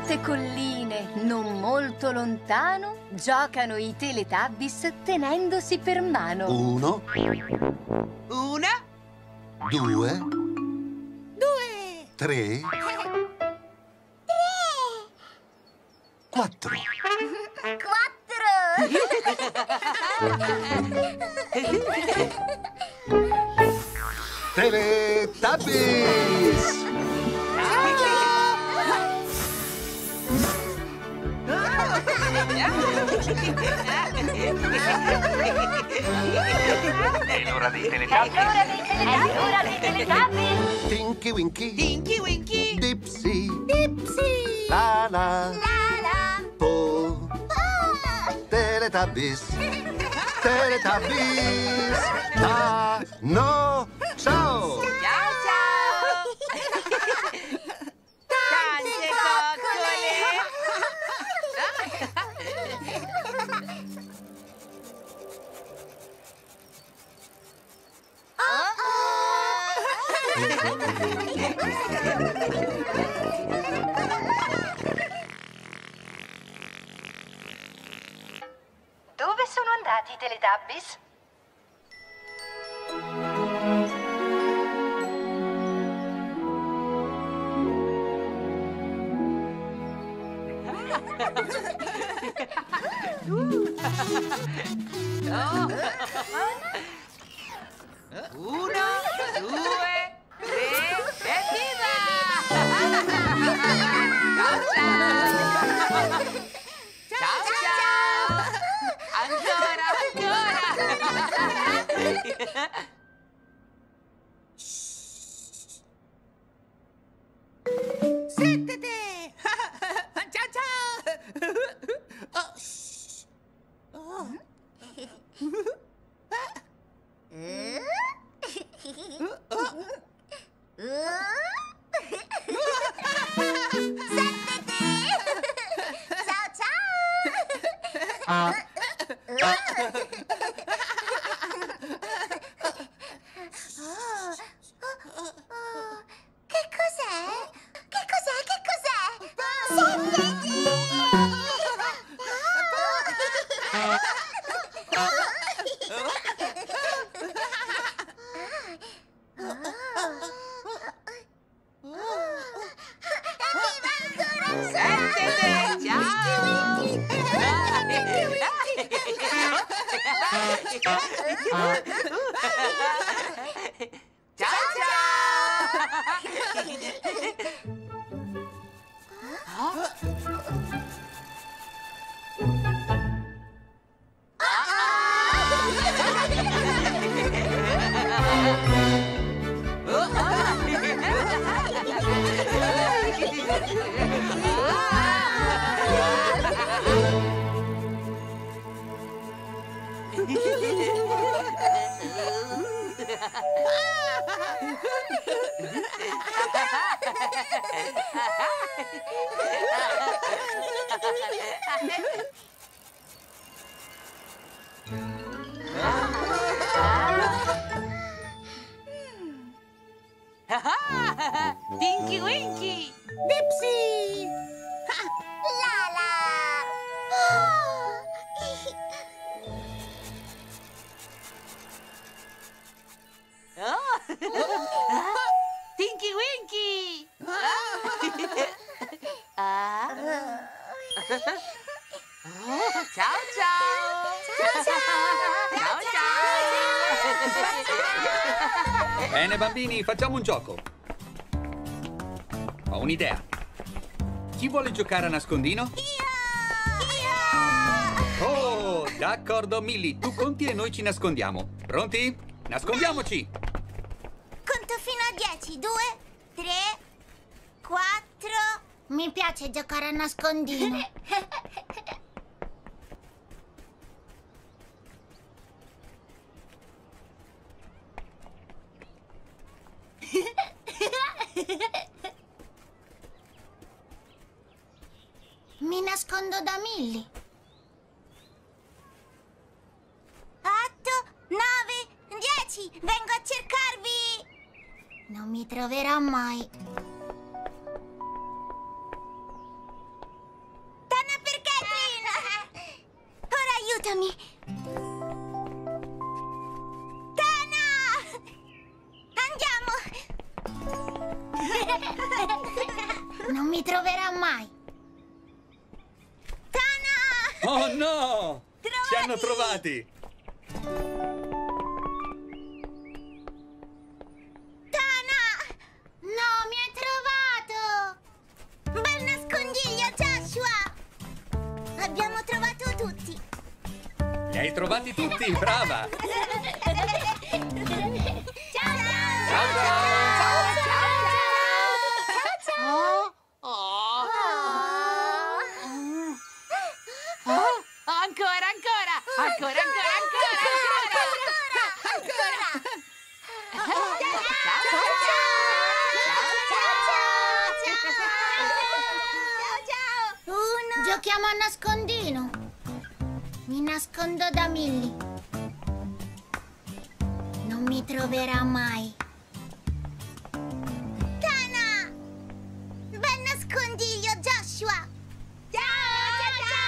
molte colline, non molto lontano, giocano i Teletubbies tenendosi per mano. 1, 1, 2, 3, 4. 4! Teletubbies! È l'ora dei Teletubbies. È l'ora dei Teletubbies! Tinky Winky, Tinky Winky, Dipsy, Dipsy! Lala, Lala! Po, Teletubbies, Teletubbies, no, ciao! ciao ciao! Tante coccole! Dove sono andati i Teletubbies? Uno, due, tre, evviva! Ciao ciao! Ciao ciao! Ancora, ancora! Settete! Ciao ciao! Oh, shh. Oh. Che cos'è? Che cos'è? Che cos'è? Settiti! Settete! Ciao! Tinky Winky! Dipsy! Lala! Tinky Winky! Ciao ciao! Ciao ciao! Ciao ciao! Bene, bambini, facciamo un gioco. Ho un'idea. Chi vuole giocare a nascondino? Oh, d'accordo, Millie. Tu conti e noi ci nascondiamo. Pronti? Nascondiamoci! Conto fino a 10. 2, 3, 4. Mi piace giocare a nascondino. Mi nascondo da Millie. 8, 9, 10. Vengo a cercarvi. Non mi troverà mai. Aiutami! Tana! Andiamo! Non mi troverà mai. Tana! Oh no! Trovati! Ci hanno trovati! Tana! No, mi hai trovato! Bel nascondiglio, Joshua! Abbiamo trovato tutti! Li hai trovati tutti, brava! Ciao! Ciao, ciao! Ancora, ancora! Ancora, ancora, ancora, Giochiamo a nascondino. Mi nascondo da Milly. Non mi troverà mai. Tana! Bel nascondiglio, Joshua! Ciao!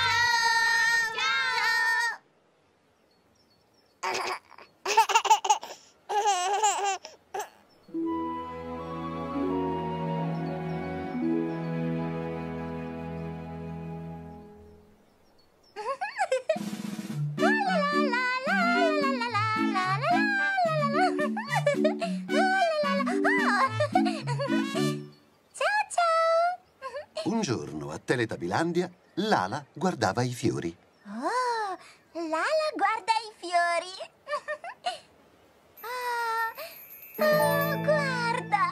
Un giorno a Teletabilandia, Lala guardava i fiori. Oh, Lala guarda i fiori. Oh, guarda.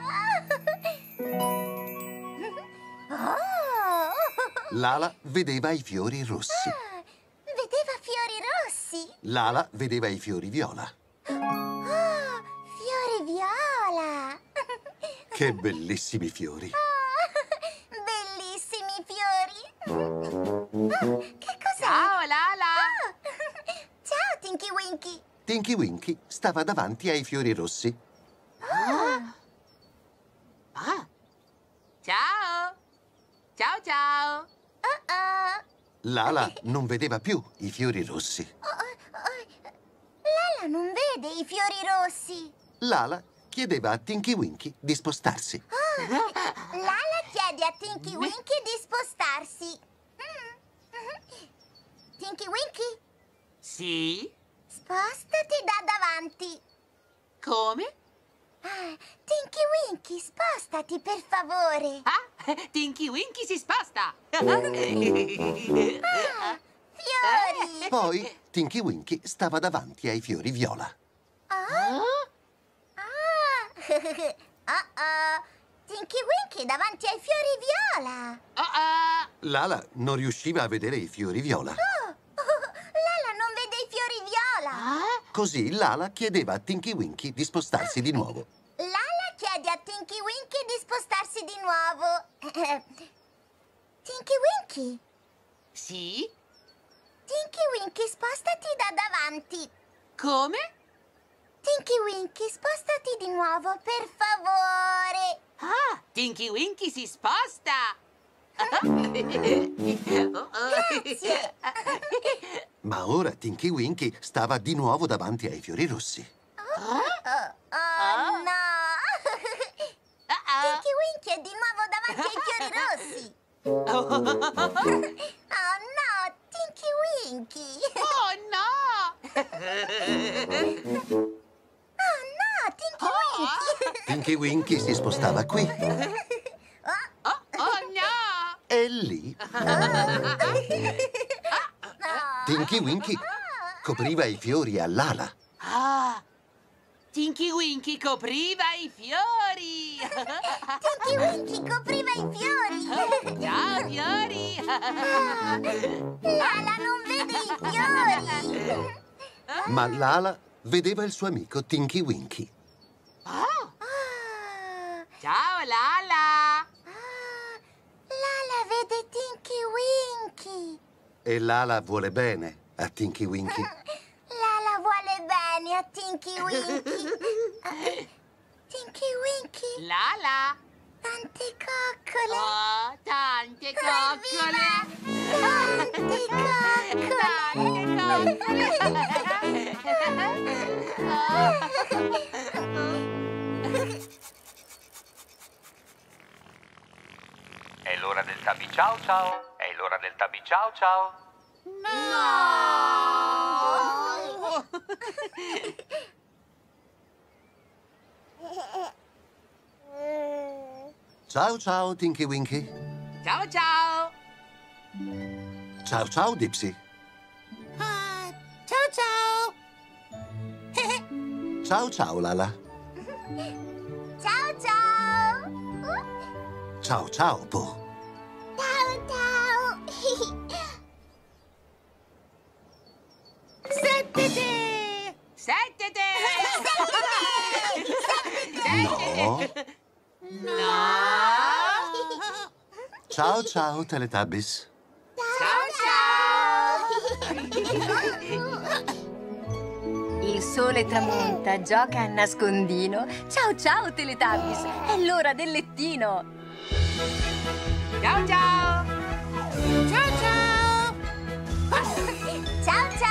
Oh. Lala vedeva i fiori rossi. Vedeva fiori rossi. Lala vedeva i fiori viola. Oh, fiori viola. Che bellissimi fiori! Bellissimi fiori. Che cos'è? Ciao, Lala! Ciao, Tinky Winky. Tinky Winky stava davanti ai fiori rossi. Ciao! Ciao, ciao! Lala non vedeva più i fiori rossi. Lala non vede i fiori rossi. Lala chiedeva a Tinky Winky di spostarsi. Lala chiede a Tinky Winky di spostarsi. Tinky Winky, Sì? spostati da davanti. Come? Tinky Winky, spostati per favore. Ah, Tinky Winky si sposta! Fiori. Poi Tinky Winky stava davanti ai fiori viola. Tinky Winky davanti ai fiori viola. Lala non riusciva a vedere i fiori viola. Lala non vede i fiori viola. Così Lala chiedeva a Tinky Winky di spostarsi di nuovo. Lala chiede a Tinky Winky di spostarsi di nuovo. Tinky Winky, Sì? Tinky Winky, spostati da davanti. Come? Tinky Winky, spostati di nuovo, per favore. Ah, Tinky Winky si sposta! Grazie. Ma ora Tinky Winky stava di nuovo davanti ai fiori rossi. Oh no. Tinky Winky è di nuovo davanti ai fiori rossi. Oh no, Tinky Winky. Oh no! Oh no, Tinky Winky. Tinky Winky si spostava qui Oh no! e lì. Tinky Winky copriva i fiori a Lala. Ah! Tinky Winky copriva i fiori! Tinky Winky copriva i fiori. Ciao, fiori! Lala non vede i fiori. Ma Lala vedeva il suo amico Tinky Winky. Oh, ciao, Lala! Lala vede Tinky Winky. E Lala vuole bene a Tinky Winky. Lala vuole bene a Tinky Winky. Tinky Winky, Lala! tante coccole. Oh, tante coccole! Tante coccole. guardate che È l'ora del tabby ciao ciao. È l'ora del tabby ciao ciao. Ciao ciao, Tinky Winky. Ciao ciao. Ciao ciao, Dipsy. Ciao ciao. Ciao ciao, Lala. Ciao ciao. Ciao ciao, Po. Ciao ciao. Settete. Settete. No. No. Ciao ciao, Teletubbies. Ciao ciao. Il sole tramonta, gioca a nascondino. Ciao ciao, Teletubbies! È l'ora del lettino! Ciao ciao. Ciao ciao. Ciao ciao.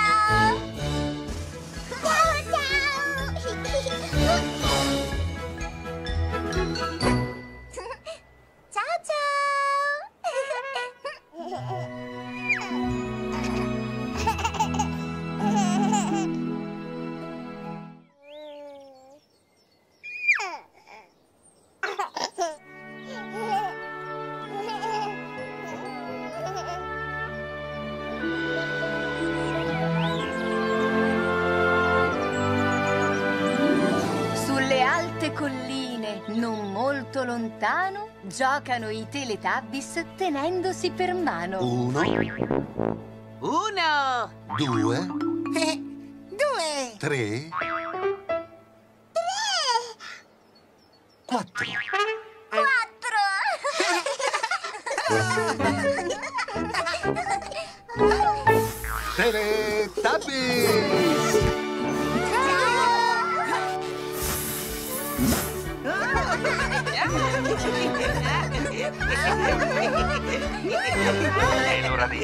Ciao ciao. Ciao Sulle alte colline, non molto lontano, giocano i Teletubbies tenendosi per mano. 1, 1, 2, 2. 3, 4. 4. Teletubbies! È l'ora dei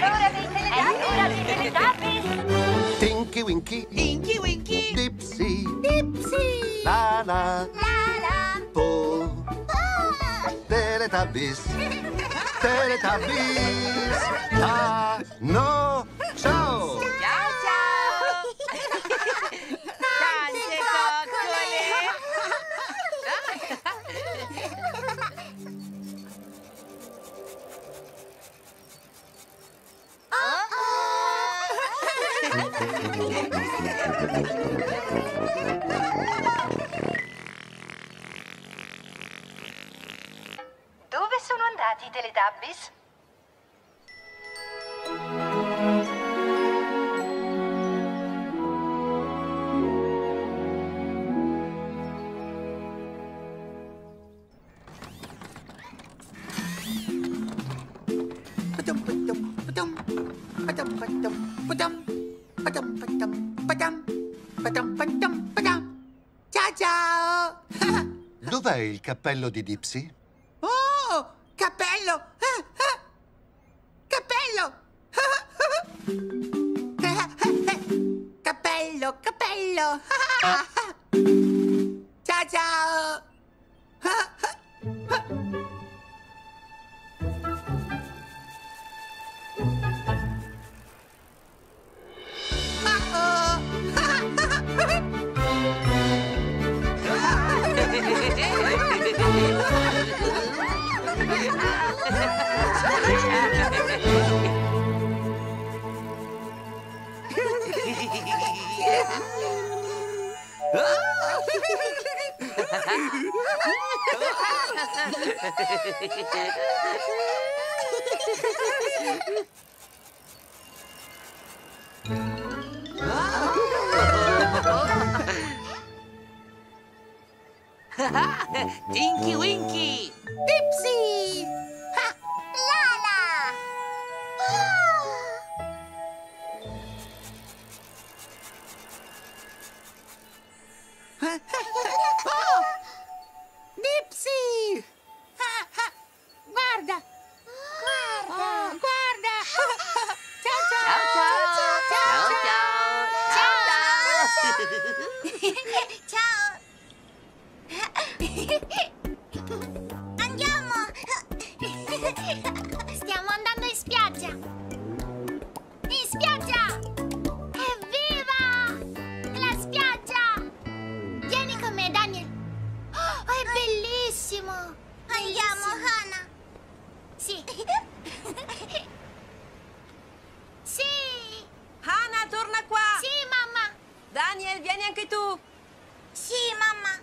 Teletubbies. Tinky Winky, Tinky Winky. Dipsy, Dipsy. Lala, Lala. Po. Teletubbies, Teletubbies. No, ciao! Ciao ciao. Tante coccole. Dove sono andati i Teletubbies? Ciao ciao. Dov'è il cappello di Dipsy? Oh, cappello. Cappello. Cappello, cappello. Ciao ciao. Tinky Winky. Dipsy. Lala. Dipsy. Guarda. Guarda. Ciao ciao. Ciao ciao. Stiamo andando in spiaggia! In spiaggia! Evviva! La spiaggia! Vieni con me, Daniel! Oh, è bellissimo! Andiamo, Hana! Sì! Sì! Hana, torna qua! Sì, mamma! Daniel, vieni anche tu! Sì, mamma!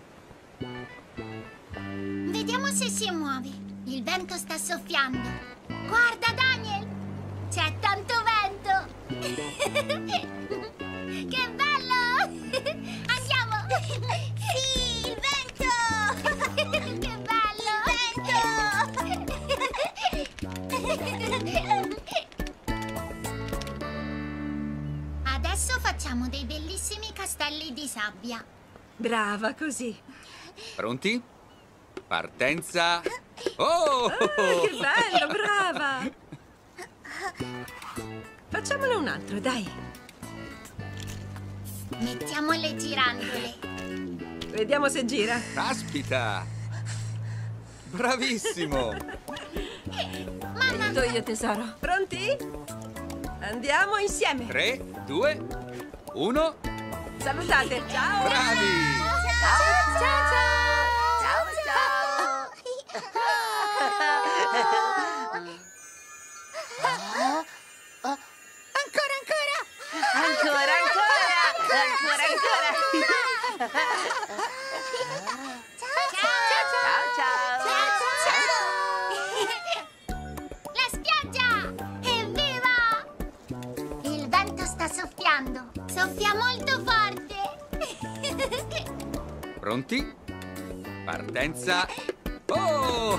Vediamo se si muove. Il vento sta soffiando. Guarda, Daniel! C'è tanto vento! Che bello! Andiamo! Sì, il vento! Che bello! Il vento! Adesso facciamo dei bellissimi castelli di sabbia. Brava, così. Pronti? Partenza. Oh! Che bello, brava! Facciamone un altro, dai. Mettiamo le girandole. Vediamo se gira. Caspita! Bravissimo! Aiuto io, tesoro. Pronti? Andiamo insieme. 3, 2, 1. Salutate. Ciao. Bravi! Ciao, ciao, ciao! Ancora, ancora! Ancora, ancora. Ancora, ancora. La spiaggia! Evviva! Il vento sta soffiando. Soffia molto forte. Pronti? Partenza. Oh!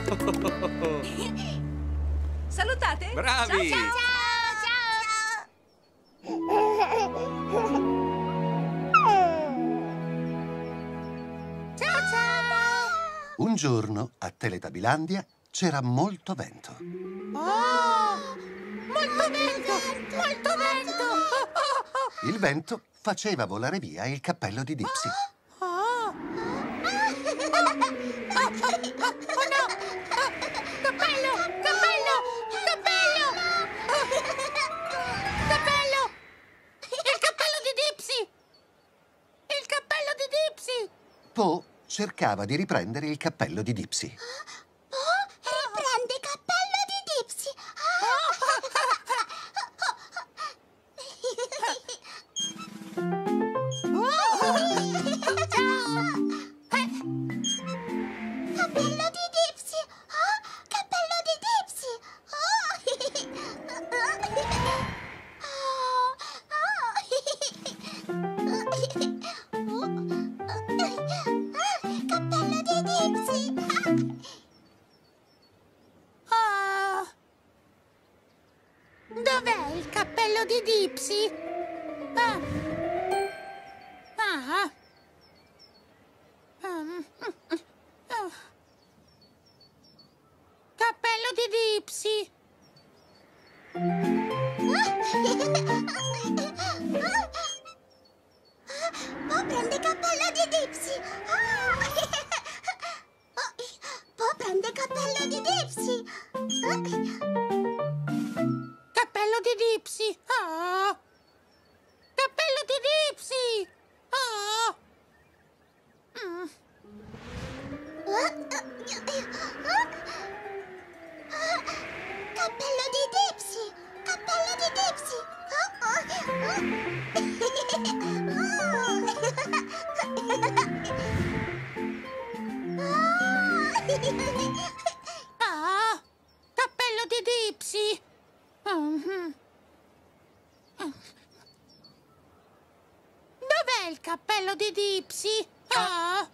Salutate. Bravi! Ciao, ciao! Ciao, ciao! Un giorno a Teletabilandia c'era molto vento. Oh! Molto vento! Molto vento! Il vento faceva volare via il cappello di Dipsy. Oh! Oh no! Cappello! Cappello! Cappello! Cappello! Il cappello di Dipsy! Il cappello di Dipsy! Po cercava di riprendere il cappello di Dipsy. Riprende il cappello di Dipsy. Cappello di Dipsy. Cappello di Dipsy. Cappello di Dipsy. Oh! Dov'è il cappello di Dipsy? Ah! Ah! Oh. Cappello di Dipsy! Po prende cappello di Dipsy. Po prende cappello di Dipsy. Cappello di Dipsy! Oh! Cappello di Dipsy! Oh! Mm. Cappello di Dipsy. Cappello di Dipsy. Ah! Cappello di Dipsy! Dov'è il cappello di Dipsy? Ah!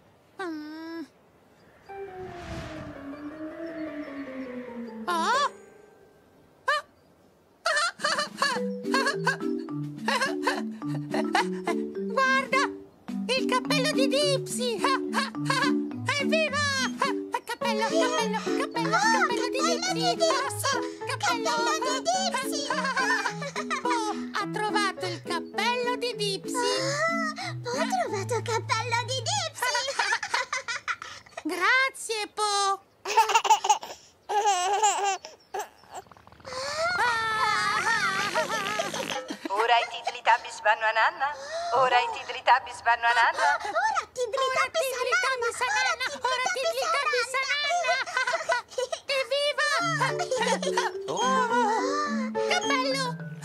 Oh? Guarda! Il cappello di Dipsy! Evviva! Cappello, cappello, cappello, cappello di Dipsy! Cappello di Dipsy! Oh, ha trovato il cappello di Dipsy! Ho trovato il cappello di Dipsy! Grazie, Po! nanna? Ora i Tiddly-Tabbis vanno a nanna? Ora Tiddly-Tabbis a nanna! Ora Tiddly-Tabbis a nanna! Evviva! Che bello!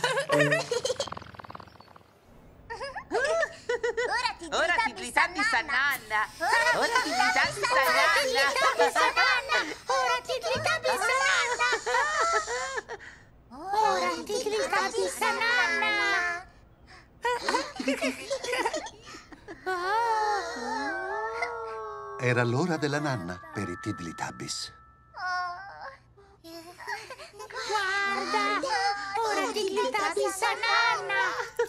Ora Tiddly-Tabbis a nanna. Ora Tiddly-Tabbis a nanna. Ora Tiddly-Tabbis a nanna! Ora Tiddly-Tabbis a nanna! Era l'ora della nanna per i Tiddly-Tabbis. Guarda! Ora Tiddly-Tabbis a nanna!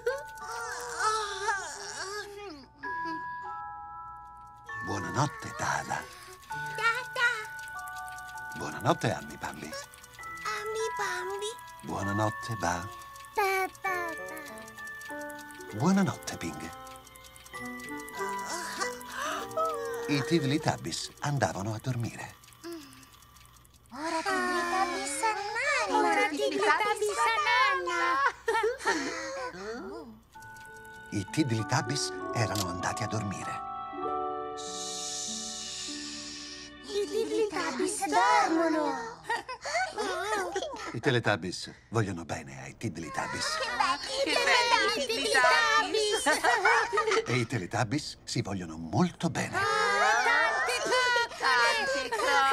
Buonanotte, Tala. Tata! Buonanotte, Ammi Bambi. Ami Bambi! Buonanotte, Ba. Tata! Buonanotte, Ping. I Tiddly-Tabbis andavano a dormire. Ora Tiddly-Tabbis a nanna! Ora Tiddly-Tabbis a nanna! I Tiddly-Tabbis erano andati a dormire. I Tiddly-Tabbis dormono! I Teletubbies vogliono bene ai Tiddly-Tabbis. Che belli i Tiddly-Tabbis! E i Teletubbies si vogliono molto bene. Tante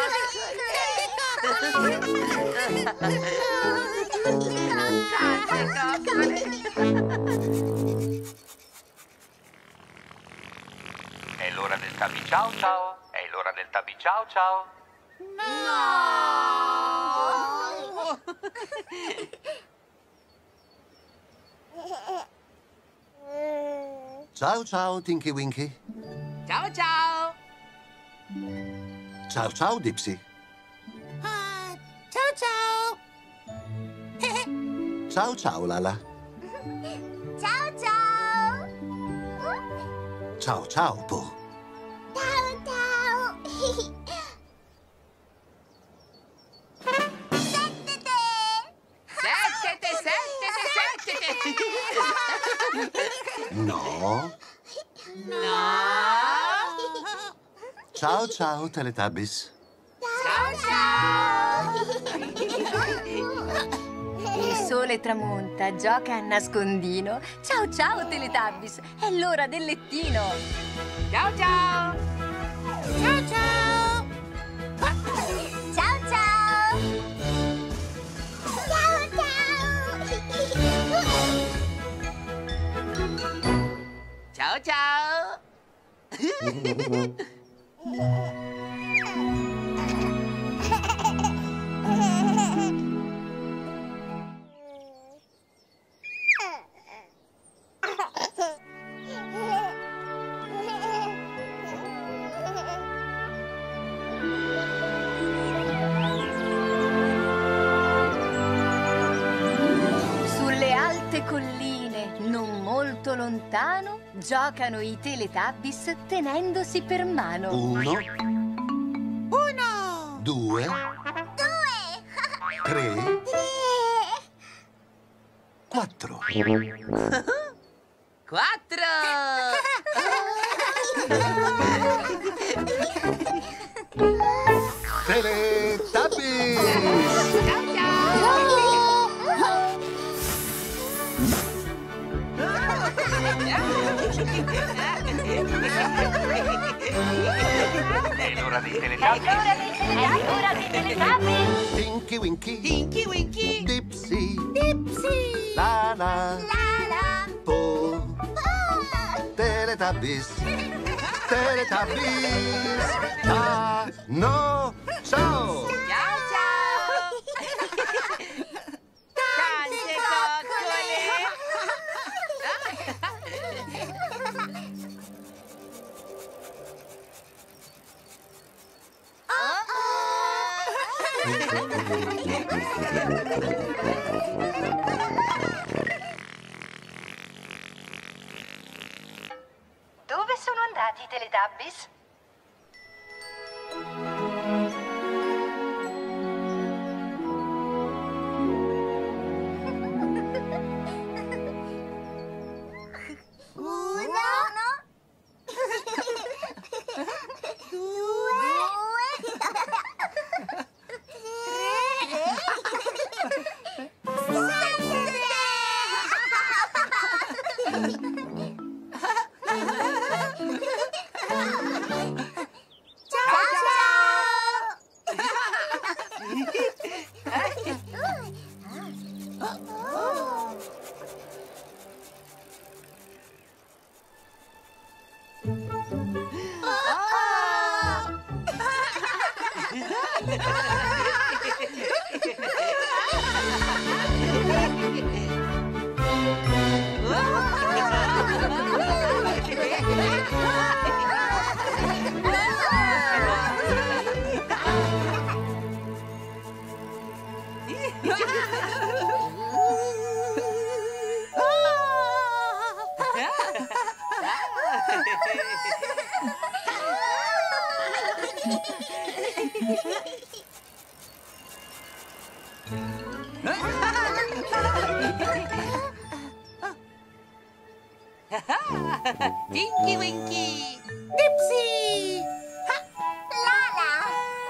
È l'ora del Tabby Ciao Ciao. È l'ora del Tabby Ciao Ciao. Ciao ciao, Tinky Winky. Ciao ciao! Ciao ciao, Dipsy. Ciao ciao! Ciao ciao, Lala. Ciao ciao! Ciao ciao, Po. Ciao ciao! Settete! No. Ciao ciao, Teletubbies. Il sole tramonta, gioca a nascondino. Ciao ciao, Teletubbies. È l'ora del lettino. Ciao ciao! Ciao ciao! Ciao ciao! Ciao ciao! Ciao ciao! Sulle alte colline, non molto lontano, giocano i Teletubbies tenendosi per mano. Uno, due, tre, quattro. 4! Teletubbies! È l'ora dei Teletubbies. È l'ora dei Teletubbies. Tinky Winky, Tinky Winky! Dipsy, Dipsy! Lala, Lala! Po, Teletubbies, Teletubbies, no, ciao! Ciao ciao! Tante coccole! Dove sono andati i Teletubbies? Tinky Winky! Dipsy! Lala!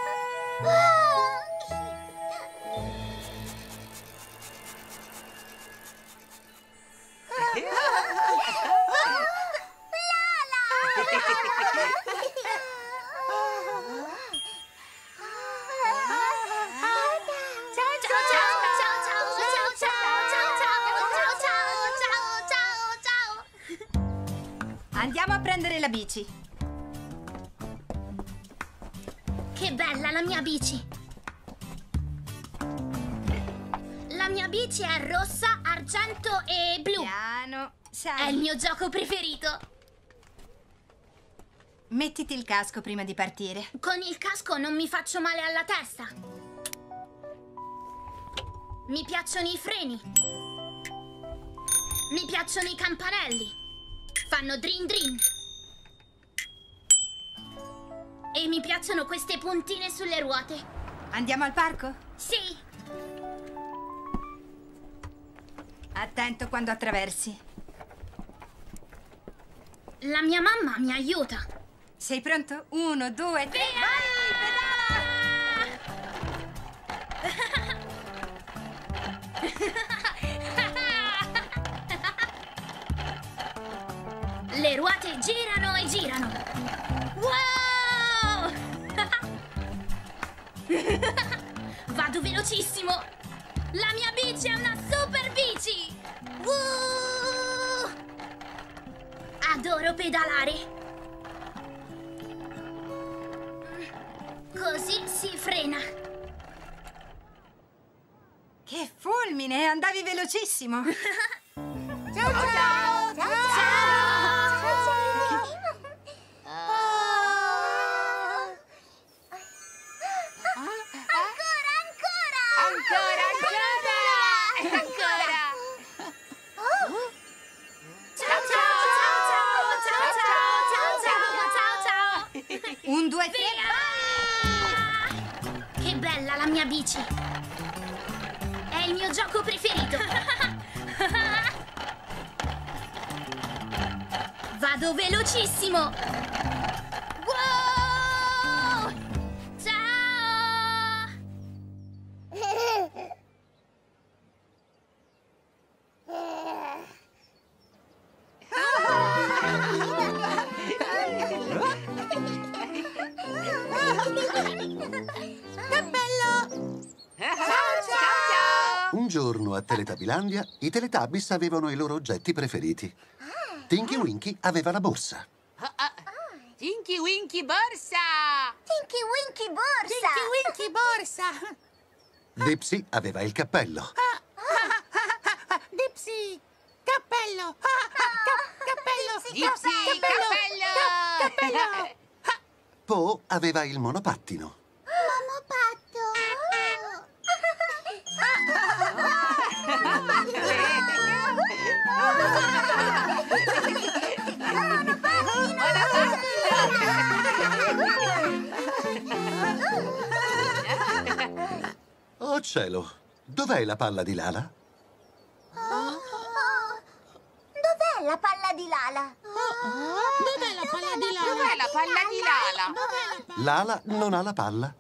Andiamo a prendere la bici. Che bella la mia bici! La mia bici è rossa, argento e blu. Piano, È il mio gioco preferito. Mettiti il casco prima di partire. Con il casco non mi faccio male alla testa. Mi piacciono i freni. Mi piacciono i campanelli. Fanno drin drin. E mi piacciono queste puntine sulle ruote. Andiamo al parco? Sì, Attento quando attraversi. la mia mamma mi aiuta. Sei pronto? 1, 2, 3, Le ruote girano e girano. Wow! Vado velocissimo. La mia bici è una super bici. Adoro pedalare. Così si frena. Che fulmine! Andavi velocissimo! Ciao ciao! Ciao! Un, due, tre. Che bella la mia bici! È il mio gioco preferito! Vado velocissimo! Wow! Ciao! Un giorno a Teletabilandia i Teletubbies avevano i loro oggetti preferiti. Tinky Winky aveva la borsa. Tinky Winky borsa! Tinky Winky borsa! Tinky Winky borsa! Dipsy aveva il cappello. Dipsy! Cappello! Cappello! Dipsy, Cappello! Po aveva il monopattino. Oh cielo, dov'è la palla di Lala? Dov'è la palla di Lala? Dov'è la palla di Lala? Dov'è la palla di Lala? Lala non ha la palla.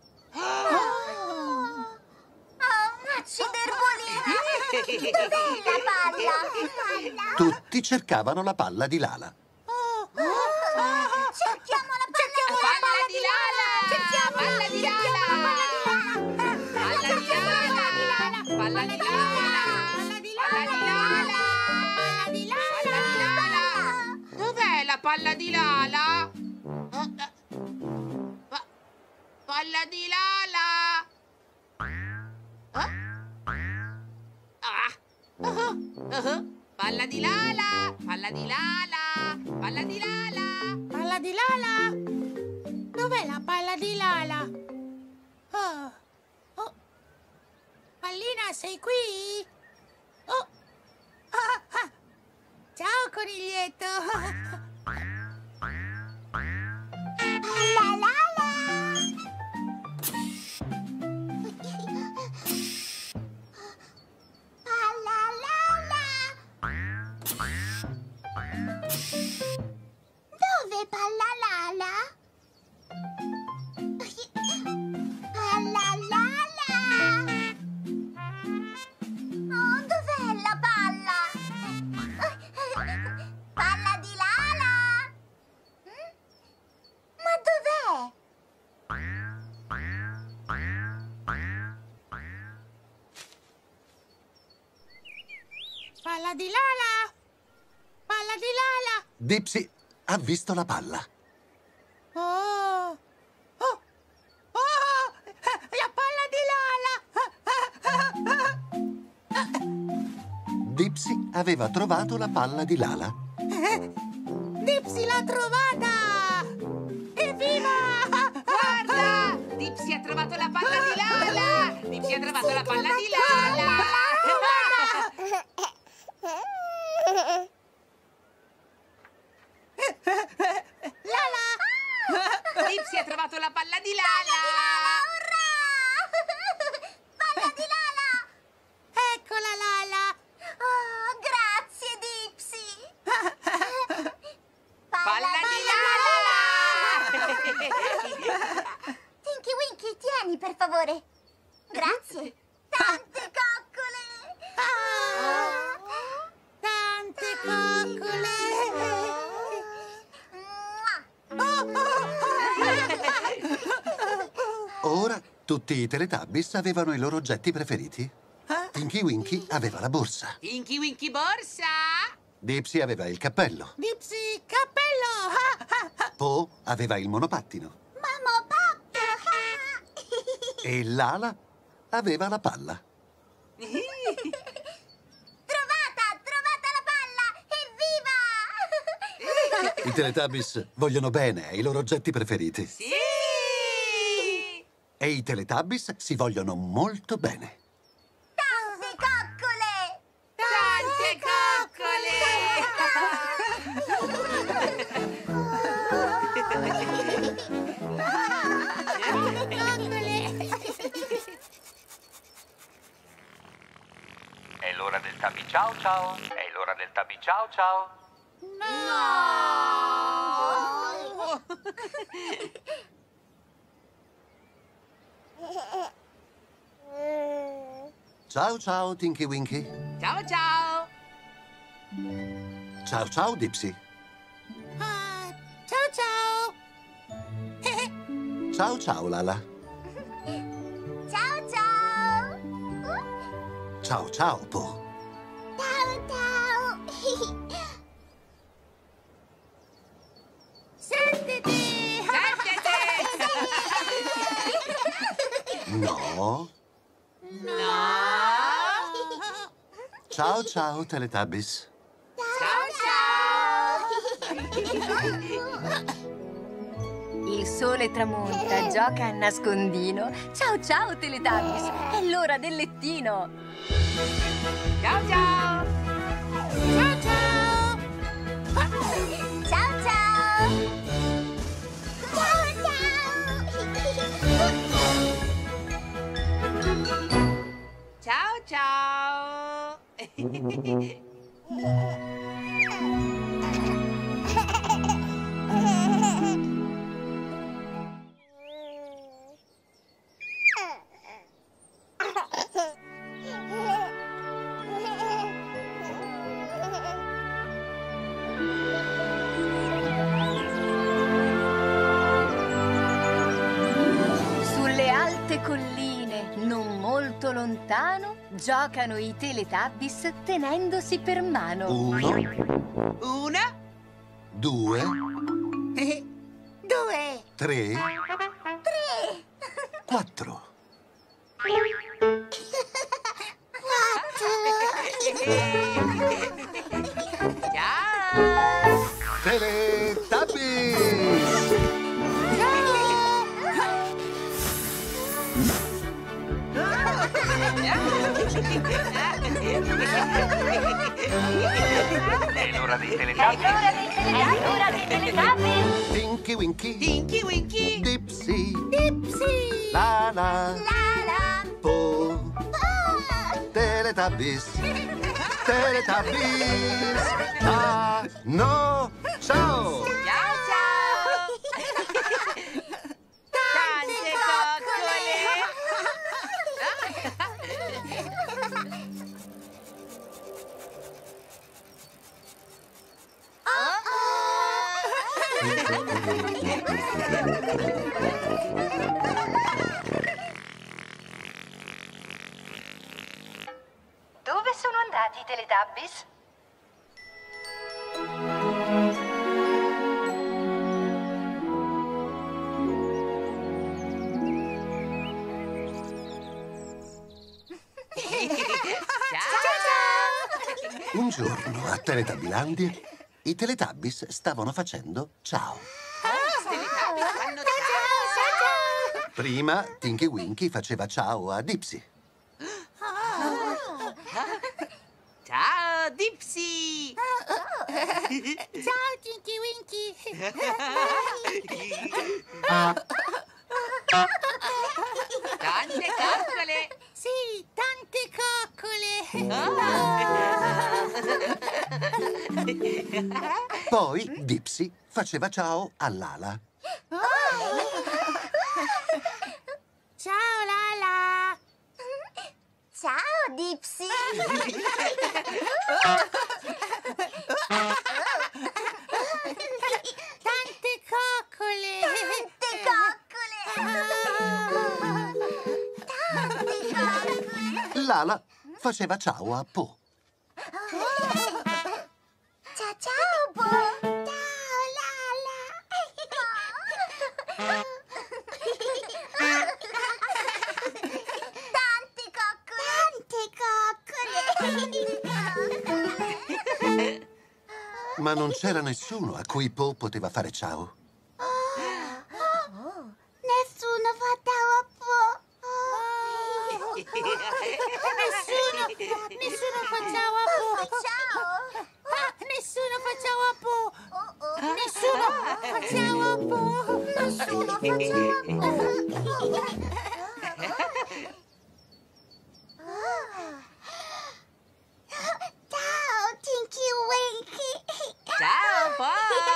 Acciderbolina! Dov'è la palla? Tutti cercavano la palla di Lala. Cerchiamo la palla Di Lala! Cerchiamo Palla di Lala! Palla di Lala! Palla di Lala! Palla di Lala! Dov'è la palla di Lala? Palla di Lala! Palla di Lala! Palla di Lala! Palla di Lala! Palla di Lala! Dov'è la palla di Lala? Pallina sei qui? Oh. Ciao, coniglietto. La la la. La la la. Dove Palla Lala? Palla Lala. Oh, dov'è la palla? Palla di Lala. Ma dov'è? Palla di Lala. Palla di Lala. Dipsy ha visto la palla. Oh. Oh. Oh. La palla di Lala. Dipsy aveva trovato la palla di Lala. Dipsy l'ha trovata! Evviva! Guarda! Dipsy ha trovato la palla di Lala! Dipsy ha trovato la palla di Lala! Lala! Dipsy ha trovato la palla di Lala! Palla di Lala! Eccola Lala! Oh, grazie, Dipsy! Palla di Lala! Tinky Winky, tieni, per favore. Grazie. Tante coccole! Tante coccole! Ora tutti i Teletubbies avevano i loro oggetti preferiti. Tinky Winky aveva la borsa. Tinky Winky borsa! Dipsy aveva il cappello. Dipsy cappello! Po aveva il monopattino. Mamma, papà! E Lala aveva la palla. Trovata la palla! Evviva! I Teletubbies vogliono bene ai loro oggetti preferiti. Sì! E i Teletubbies si vogliono molto bene. Tante coccole! Tante È l'ora del Tabby Ciao Ciao. È l'ora del Tabby Ciao Ciao. Ciao ciao, Tinky Winky. Ciao ciao! Ciao ciao, Dipsy. Ciao ciao! Ciao ciao, Lala. Ciao, ciao! Ciao ciao, Po. Ciao, ciao! Sentiti! No. No! Ciao ciao, Teletubbies. Il sole tramonta, gioca a nascondino. Ciao ciao, Teletubbies! È l'ora del lettino! Ciao ciao! Ciao ciao! Ciao, ciao! Ciao, ciao! Ciao ciao! Sulle alte colline, non molto lontano, giocano i Teletubbies tenendosi per mano. 1, Una, 2, 2, 3, 4. ciao! Teletubbies! Ciao! È l'ora dei Teletubbies. Tinky Winky, Tinky Winky, Dipsy, Dipsy! Lala, Lala! Po, Teletubbies, Teletubbies. Ah, no, ciao! ciao ciao! Tante coccole! Dove sono andati i Teletubbies? Ciao! Un giorno a Teletabilandia i Teletubbies stavano facendo ciao. Teletubbies fanno ciao! Prima Tinky Winky faceva ciao a Dipsy. Ciao Dipsy! Ciao, Tinky Winky! Tante coccole! Sì, tante coccole! Poi Dipsy faceva ciao a Lala. Ciao, Lala! Ciao, Dipsy! Tante coccole! Tante coccole! Lala faceva ciao a Po. Ciao, ciao, Po! Ciao, Lala! Tante coccole! Ma non c'era nessuno a cui Po poteva fare ciao. Nessuno fa ciao a Po! Nessuno fa ciao a Po! Ciao! Nessuno fa ciao a Po! Nessuno fa ciao a Po! Nessuno fa ciao a Po! Ciao, Tinky Winky! Ciao Po!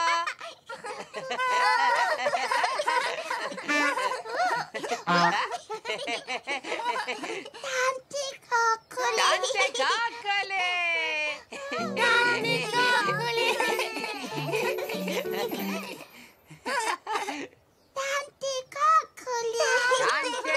Tante coccole! Tante coccole! Tante coccole! Tante coccole! Tante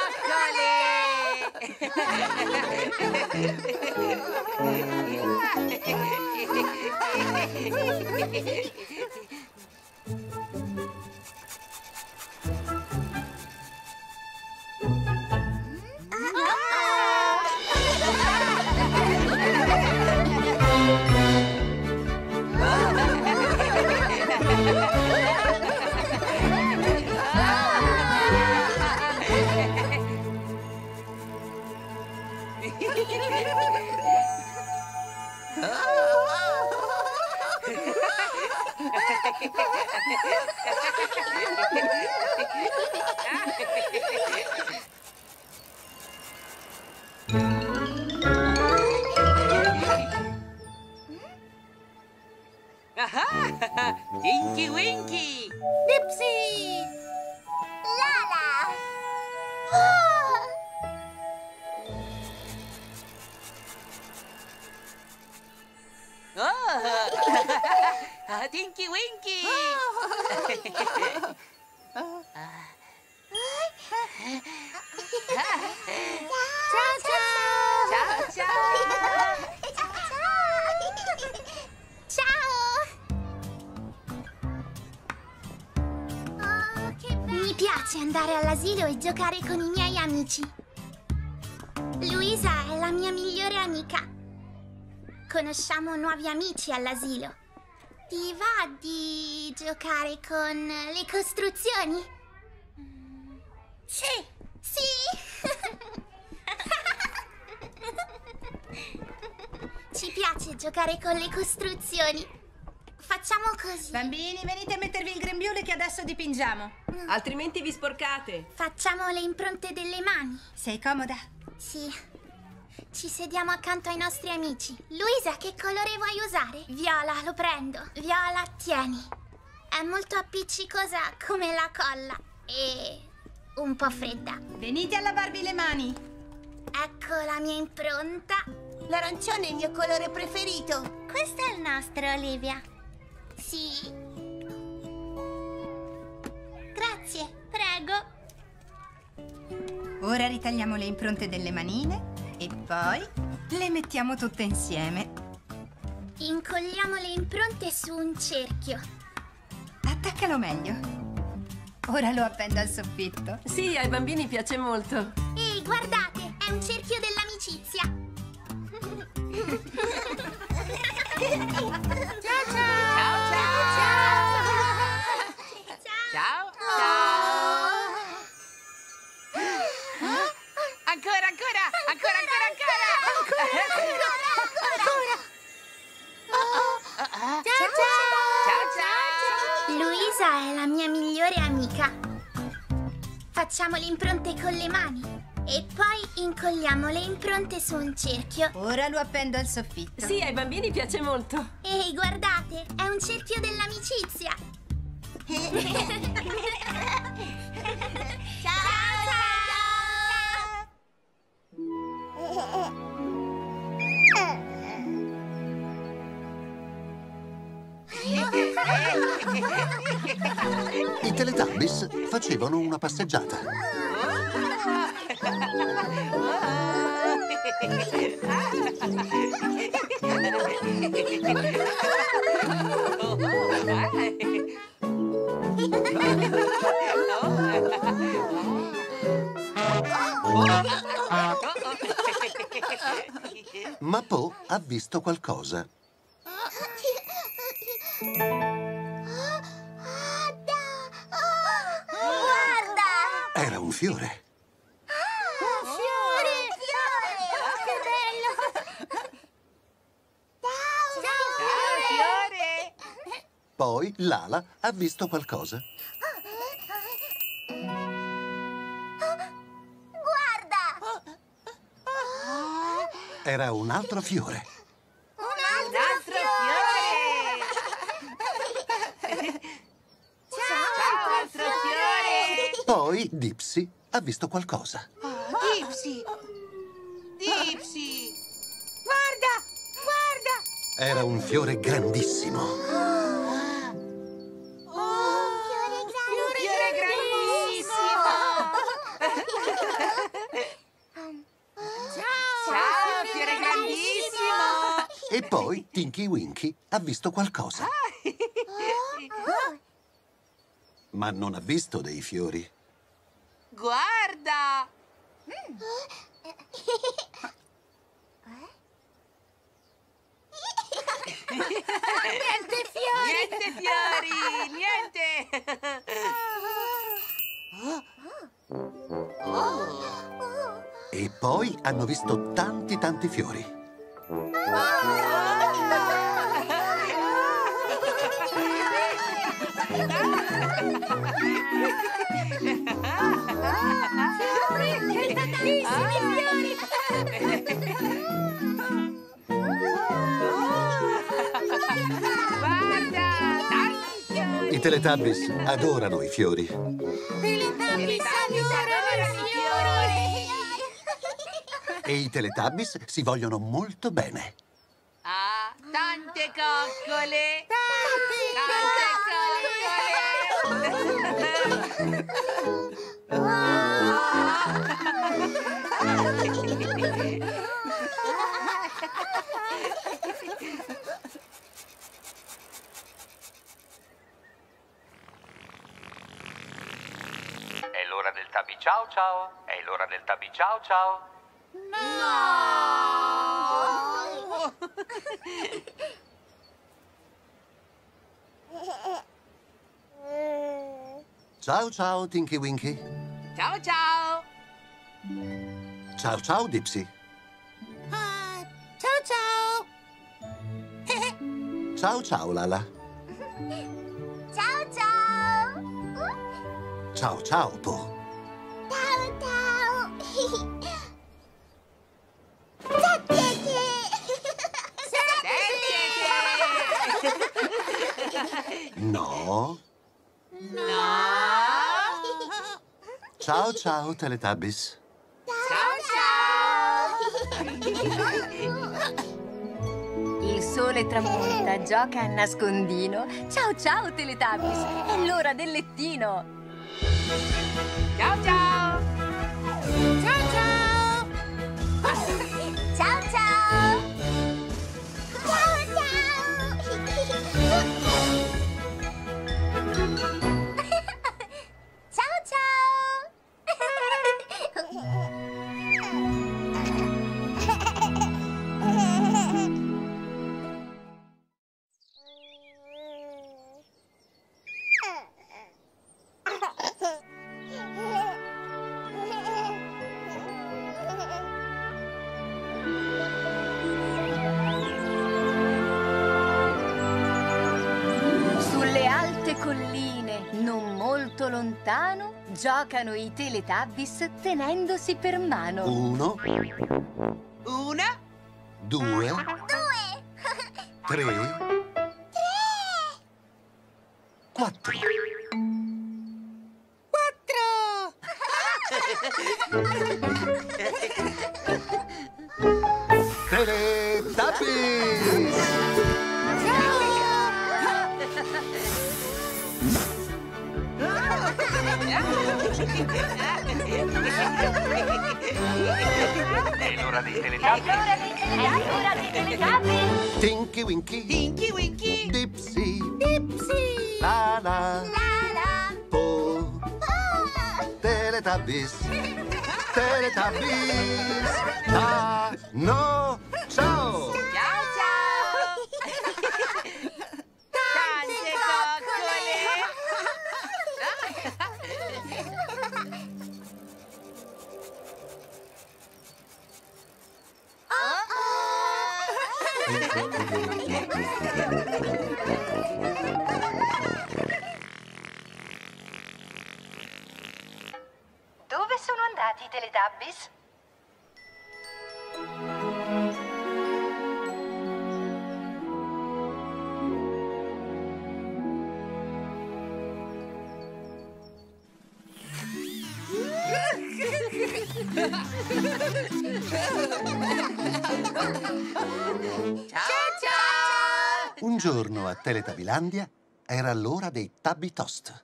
Tinky Winky! Dipsy! Lala! Oh! Tinky Winky! Ciao, ciao! Ciao ciao! Mi piace andare all'asilo e giocare con i miei amici. Luisa è la mia migliore amica. Conosciamo nuovi amici all'asilo. Ti va di giocare con le costruzioni? Sì! Sì! piace giocare con le costruzioni. Facciamo così. Bambini, venite a mettervi il grembiule che adesso dipingiamo. Altrimenti vi sporcate. Facciamo le impronte delle mani. Sei comoda? Sì. Ci sediamo accanto ai nostri amici. Luisa, che colore vuoi usare? Viola, lo prendo. Viola, tieni. È molto appiccicosa come la colla e un po' fredda. Venite a lavarvi le mani. Ecco la mia impronta. L'arancione è il mio colore preferito. Questo è il nostro, Olivia. Sì. Grazie, prego. Ora ritagliamo le impronte delle manine e poi le mettiamo tutte insieme. Incolliamo le impronte su un cerchio. Attaccalo meglio. Ora lo appendo al soffitto. Sì, ai bambini piace molto. Ehi, guardate, è un cerchio dell'amicizia. Ciao, ciao. Ancora. Ciao. Luisa è la mia migliore amica. Facciamo le impronte con le mani e poi incolliamo le impronte su un cerchio. Ora lo appendo al soffitto. Sì, ai bambini piace molto. Ehi, guardate, è un cerchio dell'amicizia. I Teletubbies facevano una passeggiata. Ma Po ha visto qualcosa. Guarda! Era un fiore. Un fiore! Che bello! Ciao, fiore. Poi Lala ha visto qualcosa. Guarda! Era un altro fiore. Un altro fiore. Ciao, altro fiore. Poi Dipsy ha visto qualcosa. Dipsy. Guarda. Era un fiore grandissimo. Fiore grandissimo. Ciao, fiore grandissimo. E poi Tinky Winky ha visto qualcosa. Ma non ha visto dei fiori. Guarda. Niente fiori, niente. E poi hanno visto tanti fiori. Guarda, tanti fiori. I Teletubbies adorano i fiori. Teletubbies adorano i fiori. E i Teletubbies si vogliono molto bene. Ah, tante coccole. È l'ora del Tabby Ciao Ciao. È l'ora del Tabby Ciao Ciao. Ciao ciao Tinky Winky. Ciao, ciao. Ciao ciao Dipsy. Ciao, ciao. Ciao ciao, Lala. Ciao ciao! Ciao ciao, Po. Ciao ciao! Sapete! No. No! Ciao ciao, Teletubbies. Il sole tramonta, gioca a nascondino. Ciao ciao, Teletubbies! È l'ora del lettino! Ciao ciao! Ciao ciao! Ciao ciao! Ciao ciao! Sulle alte colline, non molto lontano, giocano i Teletubbies tenendosi per mano. 1, Una, 2, 3, 4. Teletubbies! È l'ora dei Teletubbies. È l'ora dei Teletubbies! Tinky Winky, Tinky Winky, Dipsy, Dipsy! Lala, Lala! Po, Teletubbies, Teletubbies, no, ciao! ciao ciao! Tante coccole! Dove sono andati i Teletubbies? Ciao ciao! Un giorno a Teletabilandia era l'ora dei Tubby Toast.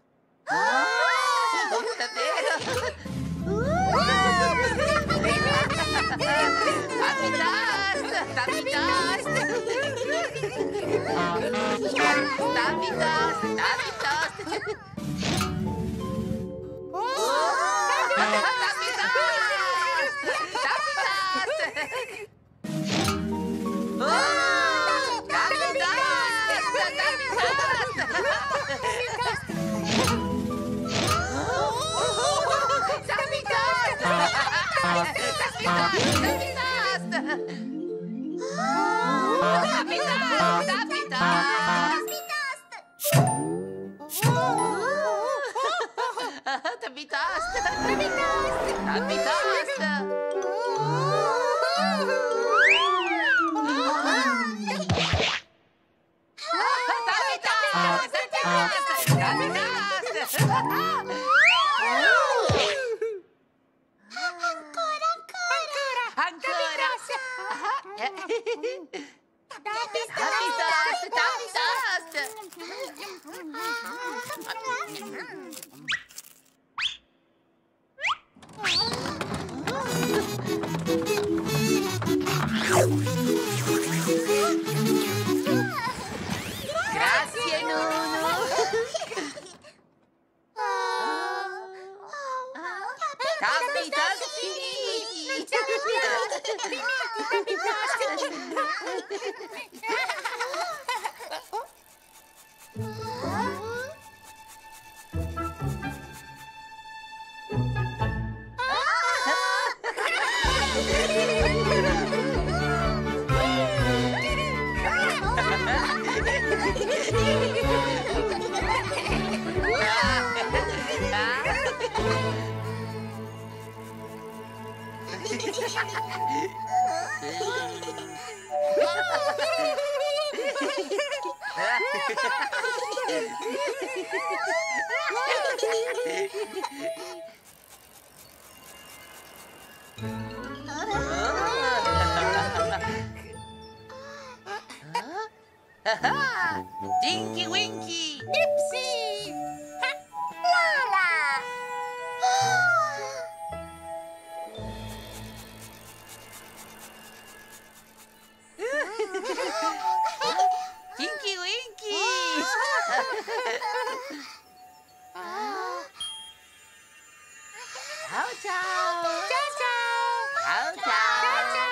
Grazie, Nunu! Tappi toast finiti! Tinky Winky! Dipsy! Lala! Tinky Winky! Ciao ciao! Ciao ciao! Ciao ciao!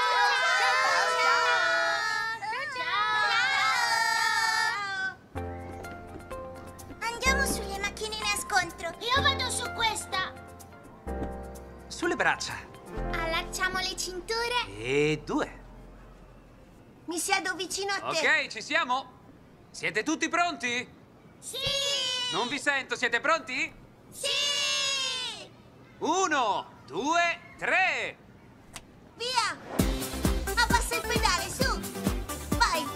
Andiamo sulle macchinine a scontro. Io vado su questa. Sulle braccia. Allacciamo le cinture. E 2. Mi siedo vicino a te. Ok, ci siamo? Siete tutti pronti? Sì! Non vi sento, siete pronti? Sì! 1, 2, 3. Via! Abbassa il pedale, su! Vai!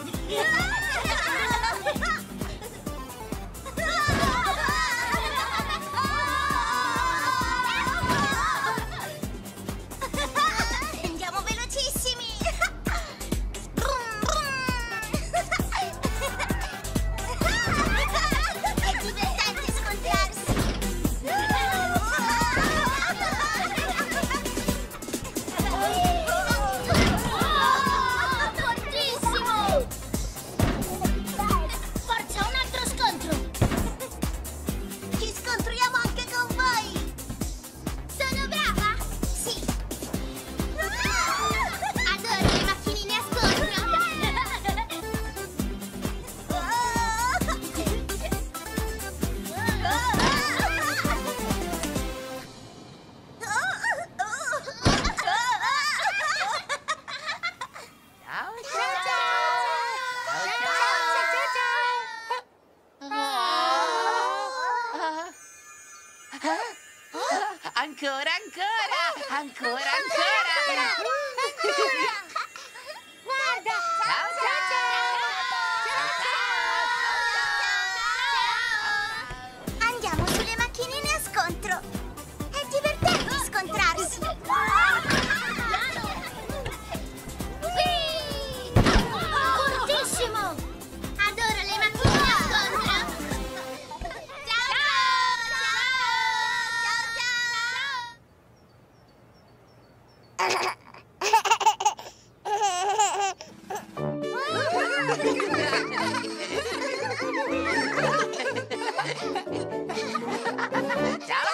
Andiamo velocissimi! Brum, brum. È divertente scontrarsi! Fortissimo! Forza, un altro scontro! Ci scontriamo anche con voi! Sono brava? Sì! Adoro le macchinine a scontro! Ciao Ancora, ancora! Ancora, ancora! Guarda! Ciao, ciao! Andiamo sulle macchinine a scontro! È divertente scontrarsi! Fortissimo! Adoro le macchinine a scontro! Ciao! Ciao,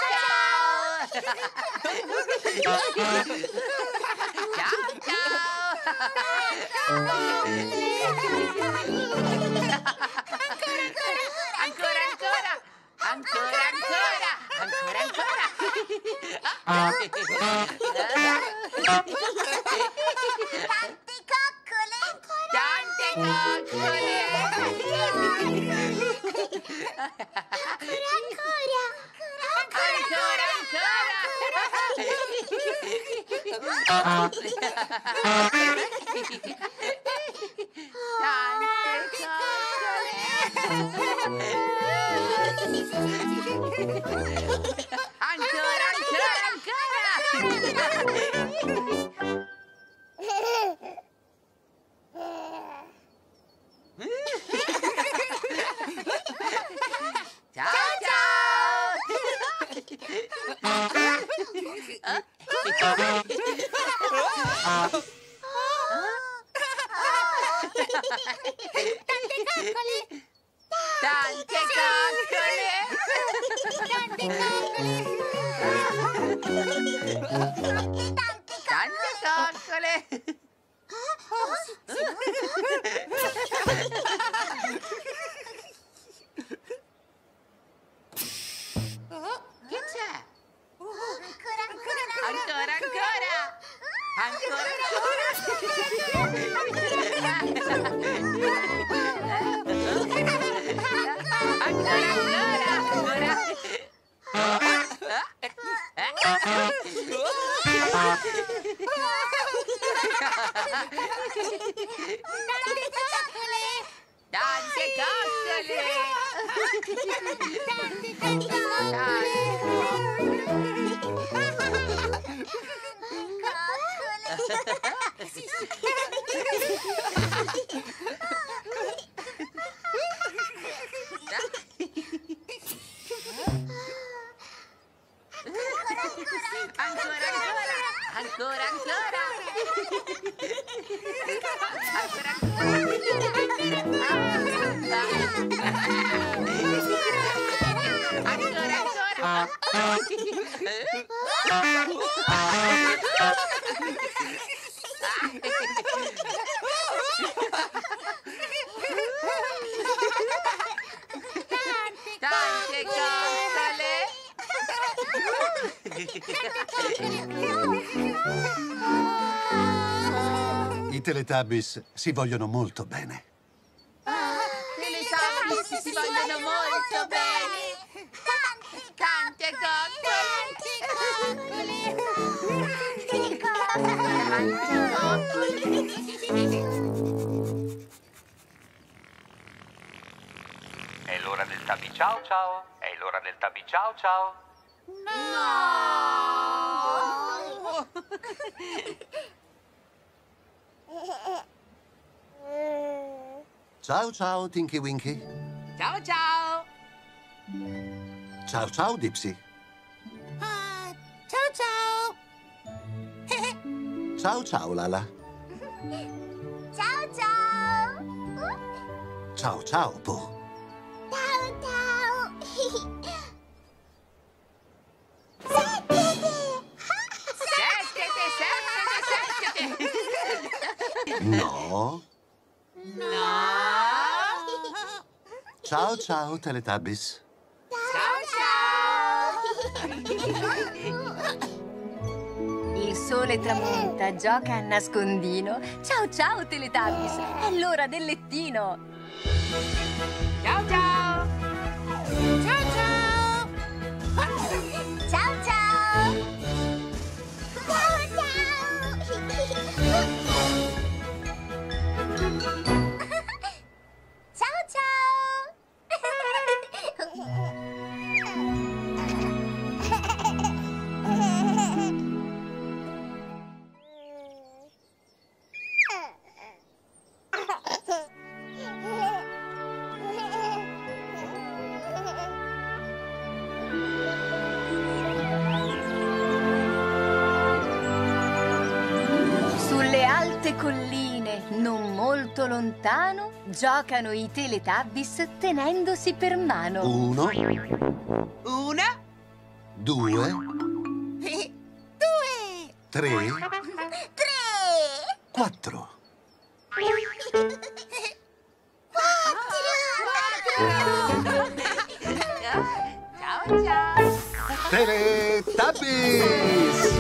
Ancora, ancora! Ancora, ancora! Ancora, ancora! Tante coccole! Tante coccole! Ancora! Ancora, Ancora, Ciao, Tante coccole! Tante coccole! Che c'è? Ancora, ancora! Ancora, ancora! Tante coccole! Ancora, ancora! Ancora, ancora! Ancora, tante coccole! I Teletubbies si vogliono molto bene. Teletubbies si vogliono molto bene! Tante È l'ora del Tabby ciao ciao. È l'ora del Tabby ciao ciao. Ciao ciao, Tinky Winky. Ciao ciao! Ciao ciao, Dipsy. Ciao ciao! Ciao ciao, Lala. Ciao ciao! Ciao ciao, Po. Ciao ciao! Settete! No. No! Ciao ciao, Teletubbies. Il sole tramonta, gioca a nascondino. Ciao ciao, Teletubbies! È l'ora del lettino! Ciao ciao! Ciao ciao! Ciao ciao! Ciao ciao! Sulle alte colline, non molto lontano, giocano i Teletubbies tenendosi per mano. 1, Una, 2, 3, 4. ciao ciao! Teletubbies!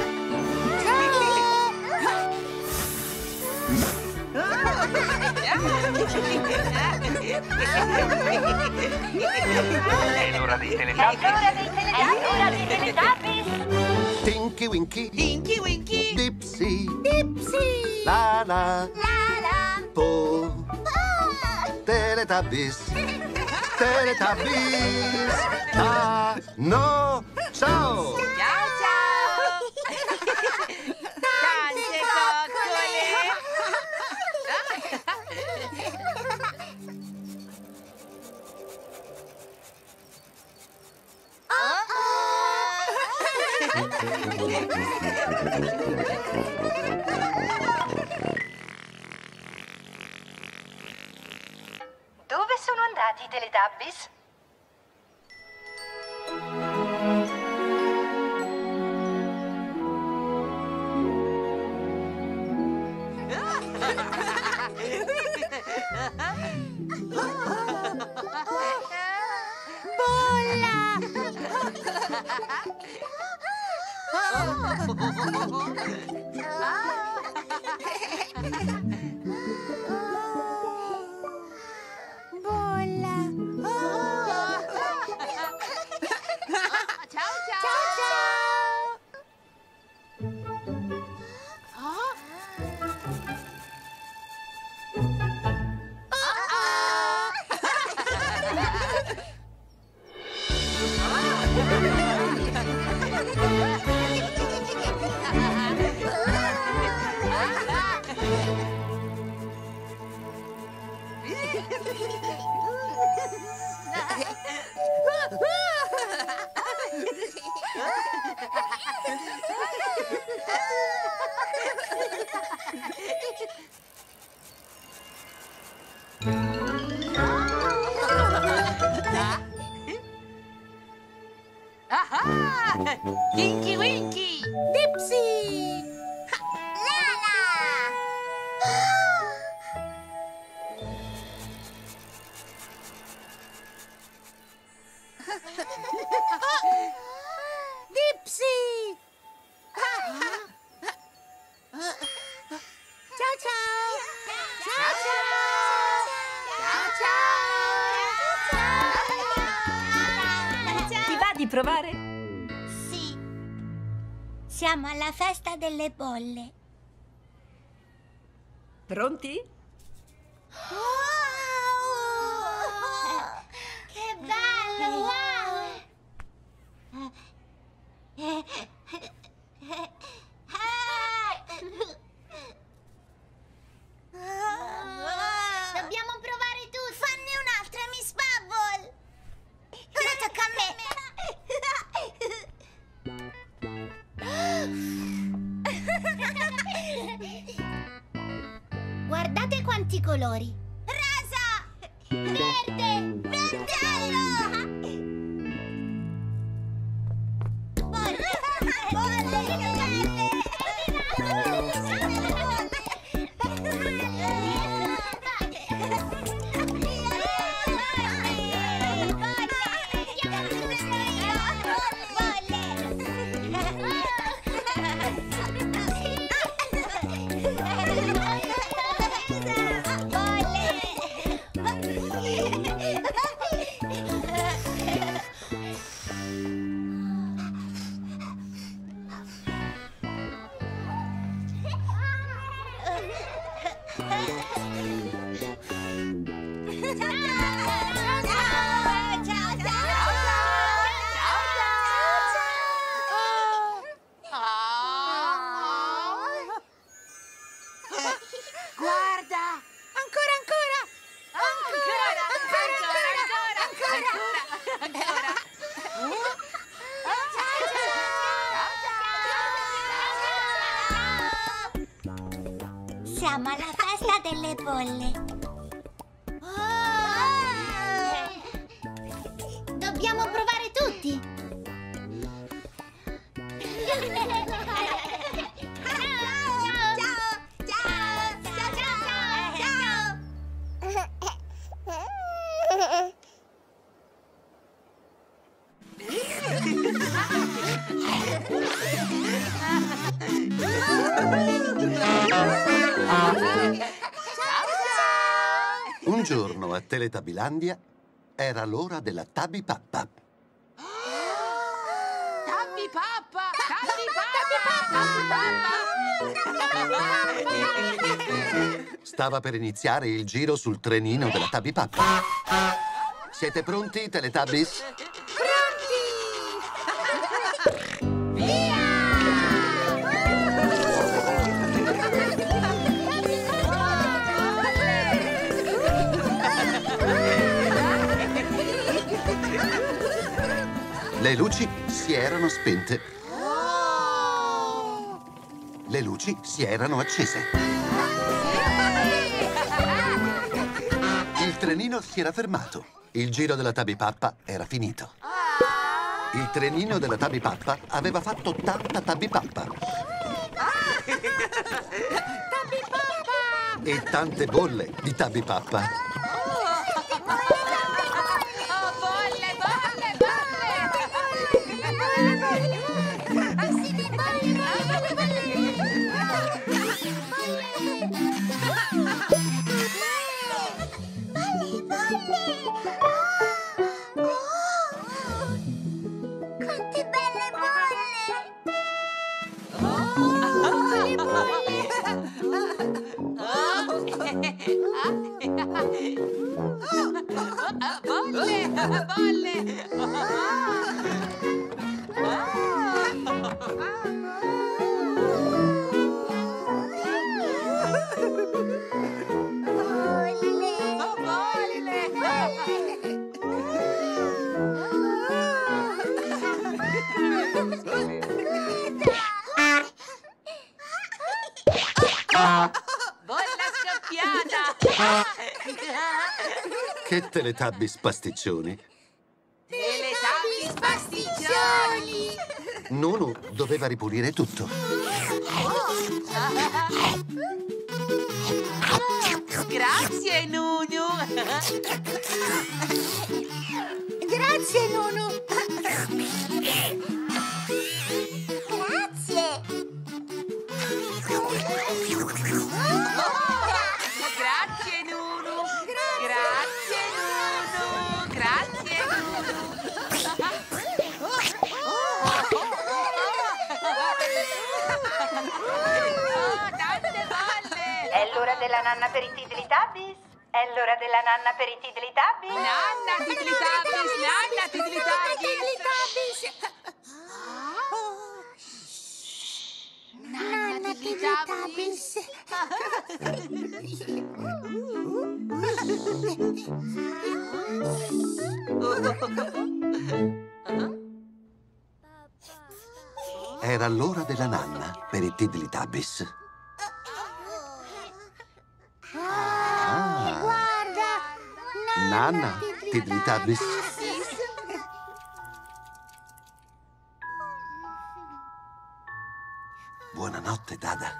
È l'ora dei Teletubbies. Tinky Winky. Tinky Winky! Dipsy. Dipsy! Lala. Lala! Po. Teletubbies. Teletubbies. No. Ciao. Ciao ciao! Tante coccole! Dove sono andati i Teletubbies? Ciao ciao! Ah! Tinky Winky! Dipsy! Lala! Dipsy! Ciao ciao! Ciao ciao! Ti va di provare? Sì. Siamo alla festa delle bolle. Pronti? Wow! Che bello! Wow! Dobbiamo provare tutti! Fanne un'altra, Miss Bubble! Ora tocca a me! Guardate quanti colori! Rosa! Verde! Verdello! Bolle! Bolle! Guarda! Ancora, ancora! Siamo alla festa delle bolle. Dobbiamo provare tutti. Un giorno a Teletabilandia era l'ora della Tabby Pappa. Tabby Pappa! Tabby Pappa! Stava per iniziare il giro sul trenino della Tabby Pappa. Siete pronti, Teletubbies? Le luci si erano spente. Le luci si erano accese. Il trenino si era fermato. Il giro della Tabby Pappa era finito. Il trenino della Tabby Pappa aveva fatto tanta Tabby Pappa. E tante bolle di Tabby Pappa. Quante belle Bolla scoppiata! Che Teletubbies pasticcioni! Teletubbies pasticcioni! Nunu doveva ripulire tutto. Grazie, Nunu! Grazie, Nunu. Grazie. Grazie, Nunu! Grazie, Nunu! Grazie, Nunu! Tante balle! È l'ora della nanna per i Tiddly-Tabbies? È l'ora della nanna per i Tiddly-Tabbies? Nanna Tiddly-Tabbies! Nanna Tiddly-Tabbies! Nanna Tiddly-Tabbies! Era l'ora della nanna per i Tiddly-Tabbies. Guarda. Nanna Tiddly-Tabbies. Buonanotte, Dada.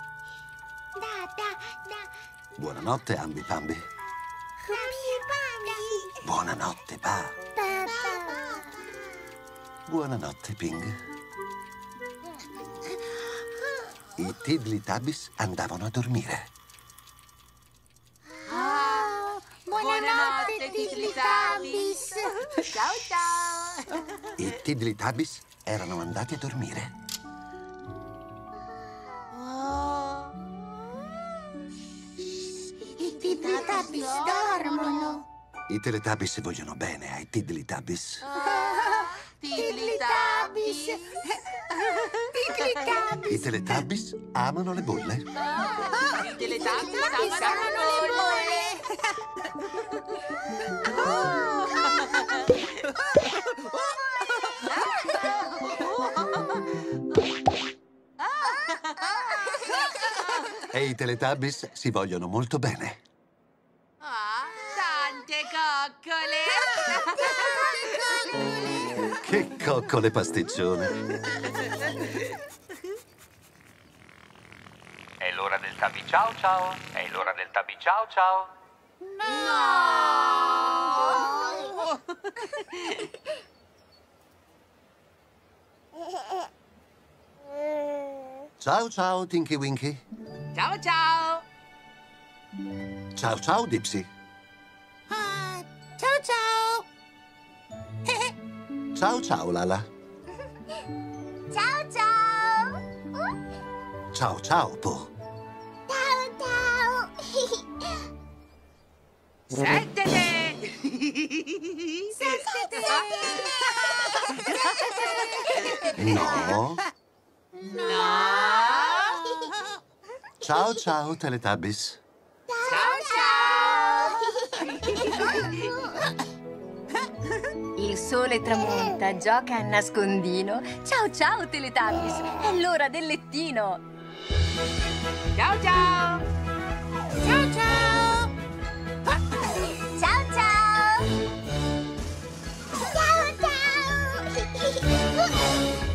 Buonanotte, Ambi Pambi. Buonanotte, Pa. Buonanotte, Ping. I Tiddly-Tabbies andavano a dormire. Buonanotte, Tiddly-Tabbies! Ciao, ciao! I Tiddly-Tabbies erano andati a dormire. I Tiddly-Tabbies dormono. I Teletubbies vogliono bene ai Tiddly-Tabbies. Tiddly-Tabbies! I Teletubbies amano le bolle. I Teletubbies amano le E i Teletubbies si vogliono molto bene. Tante coccole! Che coccole pasticcione! È l'ora del Tabby Ciao Ciao. È l'ora del Tabby Ciao Ciao. Ciao ciao, Tinky Winky. Ciao, ciao! Ciao ciao, Dipsy. Ciao ciao. Ciao ciao, Lala. Ciao ciao. Ciao ciao, Po. Ciao ciao. Settete! No. No! Ciao ciao, Teletubbies. Ciao, ciao! Il sole tramonta, gioca a nascondino. Ciao ciao, Teletubbies! È l'ora del lettino! Ciao, ciao! Ciao ciao. Ciao ciao. Ciao ciao.